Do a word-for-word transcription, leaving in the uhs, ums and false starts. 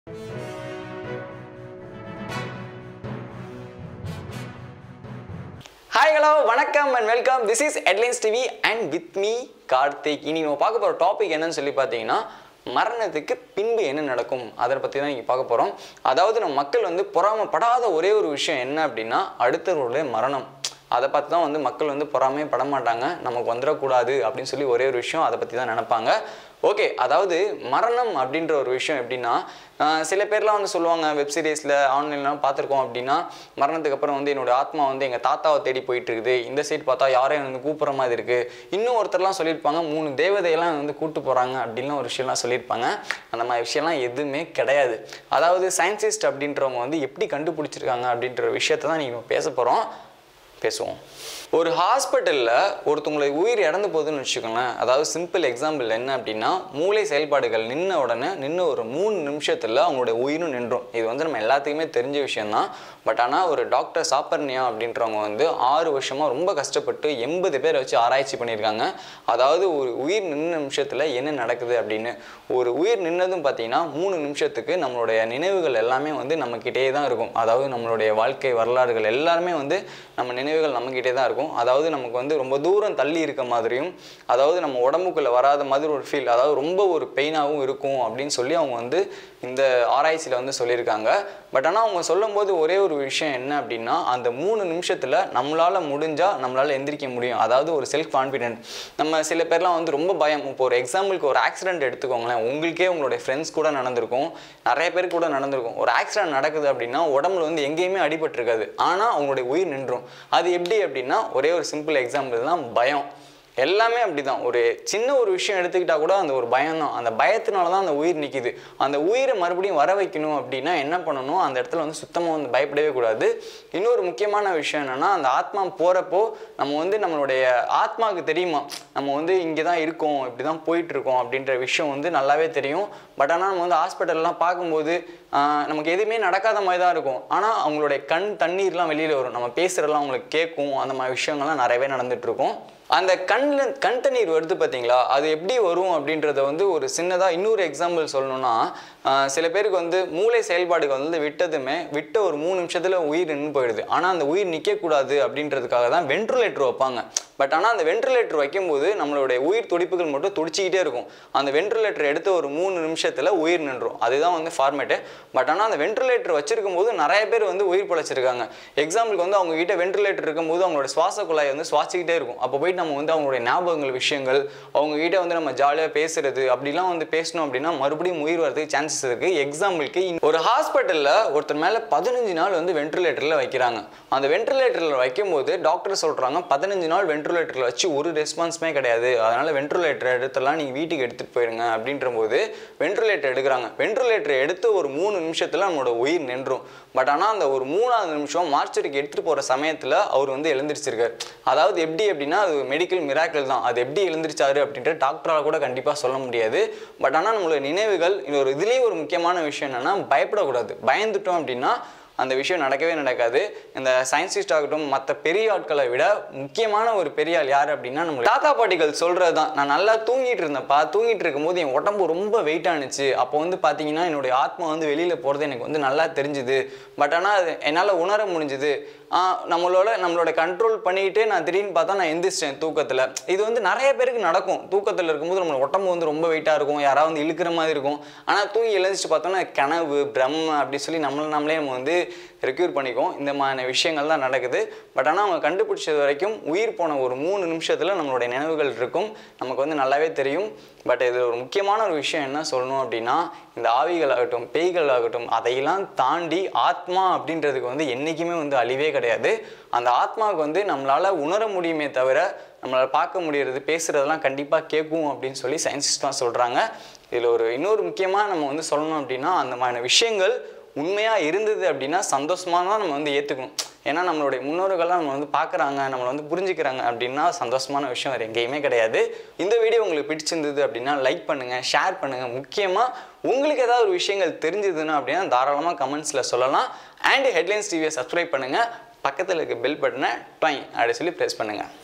Hi, hello, vanakkam and welcome. This is Headlines T V and with me Karthik. இனி நம்ம பார்க்க போற topic என்னன்னு சொல்லி பார்த்தீங்கன்னா மரணத்துக்கு பின்பு என்ன நடக்கும் அதை பத்தி தான் இங்க பார்க்க போறோம். அதாவது நம்ம மக்கள் வந்து பொறாமைப்படாத ஒரே ஒரு விஷயம் என்ன அப்படின்னா அடுத்தவருடைய மரணம். அதை பார்த்து தான் வந்து மக்கள் வந்து பொறாமையே பட மாட்டாங்க. நமக்கு வந்துடக்கூடாது அப்படின்னு சொல்லி ஒரே ஒரு விஷயம் அதை பற்றி தான் நினைப்பாங்க. ஓகே, அதாவது மரணம் அப்படின்ற ஒரு விஷயம் எப்படின்னா சில பேர்லாம் வந்து சொல்லுவாங்க, வெப் சீரிஸில் ஆன்லைன்லாம் பார்த்துருக்கோம் அப்படின்னா மரணத்துக்கு அப்புறம் வந்து என்னோட ஆத்மா வந்து எங்கள் தாத்தாவை தேடி போயிட்டு இருக்குது, இந்த சைடு பார்த்தா யாரையும் வந்து கூப்பிட்ற மாதிரி இருக்குது, இன்னும் ஒருத்தர்லாம் சொல்லியிருப்பாங்க மூணு தேவதையெல்லாம் வந்து கூப்பிட்டு போகிறாங்க அப்படின்லாம் ஒரு விஷயம்லாம் சொல்லியிருப்பாங்க. அந்த மாதிரி விஷயம்லாம் எதுவுமே கிடையாது. அதாவது சயின்டிஸ்ட் அப்படின்றவங்க வந்து எப்படி கண்டுபிடிச்சிருக்காங்க அப்படின்ற ஒரு விஷயத்தை தான் நீங்கள் பேச போகிறோம் பேசுவோம். ஒரு ஹாஸ்பிட்டலில் ஒருத்தவங்களை உயிர் இறந்து போகுதுன்னு வச்சுக்கோங்களேன். அதாவது சிம்பிள் எக்ஸாம்பிள் என்ன அப்படின்னா மூளை செயல்பாடுகள் நின்ன உடனே நின்று ஒரு மூணு நிமிஷத்தில் அவங்களுடைய உயிரும் நின்றும். இது வந்து நம்ம எல்லாத்துக்குமே தெரிஞ்ச விஷயம்தான். பட் ஆனால் ஒரு டாக்டர் சாப்பர்னியா அப்படின்றவங்க வந்து ஆறு வருஷமாக ரொம்ப கஷ்டப்பட்டு எண்பது பேரை வச்சு ஆராய்ச்சி பண்ணியிருக்காங்க. அதாவது ஒரு உயிர் நின்ன நிமிஷத்தில் என்ன நடக்குது அப்படின்னு. ஒரு உயிர் நின்னதும் பார்த்தீங்கன்னா மூணு நிமிஷத்துக்கு நம்மளுடைய நினைவுகள் எல்லாமே வந்து நம்மக்கிட்டே தான் இருக்கும். அதாவது நம்மளுடைய வாழ்க்கை வரலாறுகள் எல்லாருமே வந்து நம்ம நினைவுகள் நம்மக்கிட்டே தான் இருக்கும். அதாவது நமக்கு வந்து ரொம்ப தூரம் தள்ளி இருக்க மாதிரியும், அதாவது நம்ம உடம்புக்குள்ள வராத மாதிரி ஒரு ஃபீல், அதாவது ரொம்ப ஒரு பெயினாகவும் இருக்கும் அப்படின்னு சொல்லி அவங்க வந்து இந்த ஆராய்ச்சியில் வந்து சொல்லியிருக்காங்க. பட் ஆனால் அவங்க சொல்லும் போது ஒரே ஒரு விஷயம் என்ன அப்படின்னா அந்த மூணு நிமிஷத்தில் நம்மளால் முடிஞ்சால் நம்மளால் எந்திரிக்க முடியும். அதாவது ஒரு செல்ஃப் கான்ஃபிடென்ட். நம்ம சில பேர்லாம் வந்து ரொம்ப பயம். இப்போ ஒரு எக்ஸாம்பிளுக்கு ஒரு ஆக்சிடென்ட் எடுத்துக்கோங்களேன். உங்களுக்கே உங்களுடைய ஃப்ரெண்ட்ஸ் கூட நடந்திருக்கும், நிறைய பேர் கூட நடந்திருக்கும். ஒரு ஆக்சிடென்ட் நடக்குது அப்படின்னா உடம்புல வந்து எங்கேயுமே அடிபட்டிருக்காது, ஆனால் அவங்களுடைய உயிர் நின்றும். அது எப்படி அப்படின்னா ஒரே ஒரு சிம்பிள் எக்ஸாம்பிள் தான் பயம். எல்லாமே அப்படிதான். ஒரு சின்ன ஒரு விஷயம் எடுத்துக்கிட்டா கூட அந்த ஒரு பயம் தான். அந்த பயத்தினால தான் அந்த உயிர் நிற்கிது. அந்த உயிரை மறுபடியும் வர வைக்கணும் அப்படின்னா என்ன பண்ணணும், அந்த இடத்துல வந்து சுத்தமாக வந்து பயப்படவே கூடாது. இன்னொரு முக்கியமான விஷயம் என்னென்னா அந்த ஆத்மா போகிறப்போ நம்ம வந்து நம்மளுடைய ஆத்மாவுக்கு தெரியுமா நம்ம வந்து இங்கே தான் இருக்கோம், இப்படி தான் போயிட்டுருக்கோம் அப்படின்ற விஷயம் வந்து நல்லாவே தெரியும். பட் ஆனால் நம்ம வந்து ஹாஸ்பிட்டல்லாம் பார்க்கும்போது நமக்கு எதுவுமே நடக்காத மாதிரி தான் இருக்கும். ஆனால் அவங்களுடைய கண் தண்ணீர்லாம் வெளியில் வரும், நம்ம பேசுகிறதெல்லாம் அவங்களுக்கு கேட்கும். அந்த மாதிரி விஷயங்கள்லாம் நிறையவே நடந்துகிட்ருக்கும். அந்த கண்ணில் கண் தண்ணீர் வருது பார்த்தீங்களா, அது எப்படி வரும் அப்படின்றத வந்து ஒரு சின்னதாக இன்னொரு எக்ஸாம்பிள் சொல்லணும்னா சில பேருக்கு வந்து மூளை செயல்பாடுகள் வந்து விட்டதுமே விட்ட ஒரு மூணு நிமிஷத்தில் உயிர் நின்று போயிடுது. ஆனால் அந்த உயிர் நிற்கக்கூடாது அப்படின்றதுக்காக தான் வென்டிலேட்டர் வைப்பாங்க. பட் ஆனால் அந்த வென்டிலேட்டர் வைக்கும்போது நம்மளுடைய உயிர் துடிப்புகள் மட்டும் துடிச்சிக்கிட்டே இருக்கும். அந்த வென்டிலேட்டர் எடுத்த ஒரு மூணு நிமிஷத்தில் உயிர் நின்றும். அதுதான் வந்து ஃபார்மேட்டு. பட் ஆனால் அந்த வென்டிலேட்டர் வச்சிருக்கும் போது நிறைய பேர் வந்து உயிர் பிழைச்சிருக்காங்க. எக்ஸாம்பிளுக்கு வந்து அவங்க கிட்ட வென்டிலேட்டர் இருக்கும்போது அவங்களோட சுவாச குழாய் வந்து சுவாசிக்கிட்டே இருக்கும். அப்போ போயிட்டு நம்ம வந்து அவங்களுடைய ஞாபகங்கள் விஷயங்கள் அவங்க கிட்ட வந்து நம்ம ஜாலியாக பேசுறது அப்படிலாம் வந்து பேசணும் அப்படின்னா மறுபடியும் உயிர் வரதுக்கு சான்சஸ் இருக்கு. எக்ஸாம்பிளுக்கு ஒரு ஹாஸ்பிட்டலில் ஒருத்தர் மேலே பதினஞ்சு நாள் வந்து வென்டிலேட்டரில் வைக்கிறாங்க. அந்த வென்டிலேட்டரில் வைக்கும்போது டாக்டர் சொல்கிறாங்க பதினஞ்சு நாள் வென்டிலேட்டரில் வச்சு ஒரு ரெஸ்பான்ஸுமே கிடையாது, அதனால் வென்டிலேட்டர் எடுத்துலாம் நீங்கள் வீட்டுக்கு எடுத்துகிட்டு போயிடுங்க அப்படின்ற போது வென்டிலேட்டர் எடுக்கிறாங்க. வென்டிலேட்டர் எடுத்து ஒரு மூணு நிமிஷத்தில் நம்மளோட உயிர் நின்றும். பட் ஆனால் அந்த ஒரு மூணாவது நிமிஷம் மார்ச்சரிக்கு எடுத்துகிட்டு போகிற சமயத்தில் அவர் வந்து எழுந்திரிச்சிருக்காரு. அதாவது எப்படி அப்படின்னா அது மெடிக்கல் மிராக்கிள் தான். அது எப்படி எழுந்திரிச்சாரு அப்படின்ற டாக்டரால் கூட கண்டிப்பாக சொல்ல முடியாது. பட் ஆனால் நம்மளோட நினைவுகள் இன்னொரு இதுலேயே ஒரு முக்கியமான விஷயம் என்னென்னா பயப்படக்கூடாது. பயந்துட்டோம் அப்படின்னா அந்த விஷயம் நடக்கவே நடக்காது. இந்த சயின்டிஸ்ட் ஆகட்டும் மற்ற பெரிய ஆட்களை விட முக்கியமான ஒரு பெரிய ஆள் யார் அப்படின்னா நம்ம தாத்தா பாட்டிகள் சொல்கிறது தான். நான் நல்லா தூங்கிட்டு இருந்தேன்ப்பா, தூங்கிட்டு இருக்கும்போது என் உடம்பு ரொம்ப வெயிட் ஆனிச்சு. அப்போ வந்து பார்த்தீங்கன்னா என்னுடைய ஆத்மா வந்து வெளியில் போகிறது எனக்கு வந்து நல்லா தெரிஞ்சுது. பட் ஆனால் அது என்னால் உணர முடிஞ்சுது. நம்மளோட நம்மளோட கண்ட்ரோல் பண்ணிக்கிட்டே நான் திடீர்னு பார்த்தா நான் எந்திரிச்சிட்டேன் தூக்கத்தில். இது வந்து நிறைய பேருக்கு நடக்கும். தூக்கத்தில் இருக்கும்போது நம்மளோட உடம்பு வந்து ரொம்ப வெயிட்டாக இருக்கும், யாராவது வந்து இழுக்கிற மாதிரி இருக்கும். ஆனால் தூங்கி எழுந்திரிச்சு பார்த்தோம்னா கனவு பிரம்ம அப்படி சொல்லி நம்மளை நம்மளே நம்ம வந்து ரெக்யூர் பண்ணிக்குவோம். இந்த மாதிரி விஷயங்கள் தான் நடக்குது. பட் ஆனால் அவங்க கண்டுபிடிச்சது வரைக்கும் உயிர் போன ஒரு மூணு நிமிஷத்தில் நம்மளுடைய நினைவுகள் இருக்கும், நமக்கு வந்து நல்லாவே தெரியும். பட் இது ஒரு முக்கியமான ஒரு விஷயம் என்ன சொல்லணும் அப்படின்னா இந்த ஆவிகள் ஆகட்டும் பேய்கள் ஆகட்டும் அதையெல்லாம் தாண்டி ஆத்மா அப்படின்றதுக்கு வந்து என்றைக்குமே வந்து அழிவே கிடையாது. அந்த ஆத்மாவுக்கு வந்து நம்மளால் உணர முடியுமே தவிர நம்மளால் பார்க்க முடியறது பேசுகிறதெல்லாம் கண்டிப்பாக கேட்கும் அப்படின்னு சொல்லி சயின்டிஸ்ட்லாம் சொல்கிறாங்க. இதில் ஒரு இன்னொரு முக்கியமாக நம்ம வந்து சொல்லணும் அப்படின்னா அந்த மாதிரியான விஷயங்கள் உண்மையாக இருந்தது அப்படின்னா சந்தோஷமாக தான் நம்ம வந்து ஏற்றுக்கணும். ஏன்னா நம்மளுடைய முன்னோர்கள்லாம் நம்ம வந்து பார்க்குறாங்க, நம்மளை வந்து புரிஞ்சுக்கிறாங்க அப்படின்னா சந்தோஷமான விஷயம் வேறு எங்கேயுமே கிடையாது. இந்த வீடியோ உங்களுக்கு பிடிச்சிருந்தது அப்படின்னா லைக் பண்ணுங்கள், ஷேர் பண்ணுங்கள். முக்கியமாக உங்களுக்கு ஏதாவது ஒரு விஷயங்கள் தெரிஞ்சதுன்னா அப்படின்னா தாராளமாக கமெண்ட்ஸில் சொல்லலாம். அண்ட் ஹெட்லைன்ஸ் டிவியை சப்ஸ்கிரைப் பண்ணுங்கள், பக்கத்தில் இருக்க பெல் பட்டனை ட்வைங் அப்படி சொல்லி ப்ரெஸ் பண்ணுங்கள்.